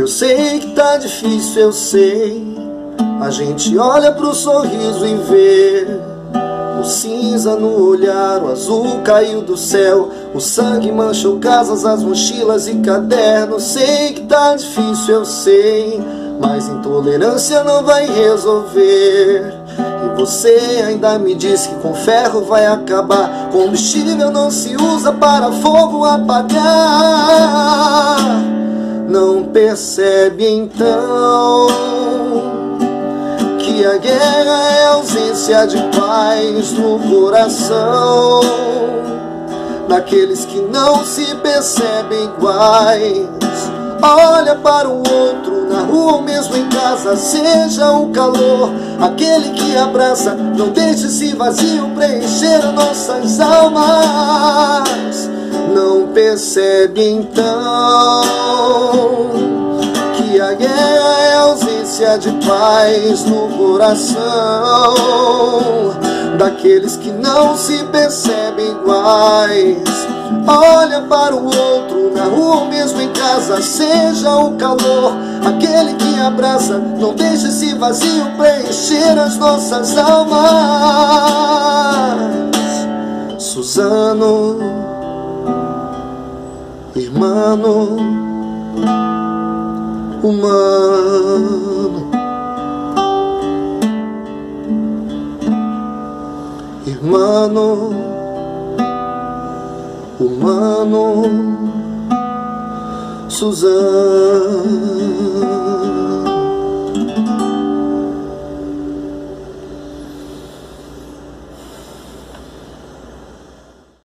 Eu sei que tá difícil, eu sei. A gente olha pro sorriso e vê o cinza no olhar, o azul caiu do céu, o sangue manchou casas, as mochilas e cadernos. Sei que tá difícil, eu sei, mas intolerância não vai resolver. E você ainda me diz que com ferro vai acabar. Combustível não se usa para fogo apagar. Não percebe então que a guerra é ausência de paz no coração daqueles que não se percebem iguais. Olha para o outro, na rua ou mesmo em casa, seja o calor, aquele que abraça. Não deixe esse vazio preencher nossas almas. Não percebe então que a guerra é ausência de paz no coração daqueles que não se percebem iguais. Olha para o outro, na rua ou mesmo em casa, seja o calor, aquele que abraça. Não deixe esse vazio preencher as nossas almas. Suzano, irmão humano, irmão humano, Suzano.